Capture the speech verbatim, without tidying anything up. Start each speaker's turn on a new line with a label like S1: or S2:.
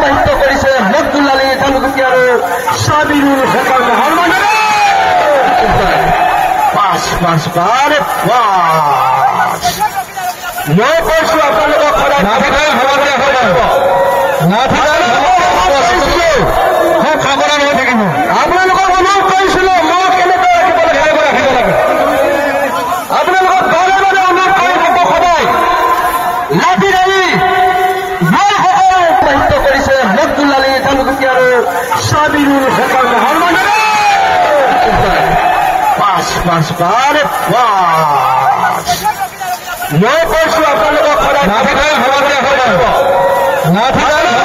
S1: কৰিছে মকবুল আলী তালুকী আৰু সাবিৰুল হকৰ মহম্মদ পাঁচ পাঁচ বাৰ পাঁচ মই কৈছো আপোনালোকক সদায় নাথাকে সমাজে হ'ব নাথাকে সাৱধান হৈ থাকিব আপোনালোকক অনুৰোধ কৰিছিলো মই কেনেকৈ ৰাখিব লাগে ৰাখিব লাগে আপোনালোকক বাৰে বাৰে অনুৰোধ কৰি থাকো সদায় লাঠি দাবী মই সকলো বাহিত কৰিছে মকবুল আলী তালুকী আৰু সাবিৰুল হকৰ মহম্মদ পাঁচ পাঁচ বাৰ পাঁচ মই কৈছো আপোনালোকক সদায় নাথাকে সমাজে হ'ব নাথাকে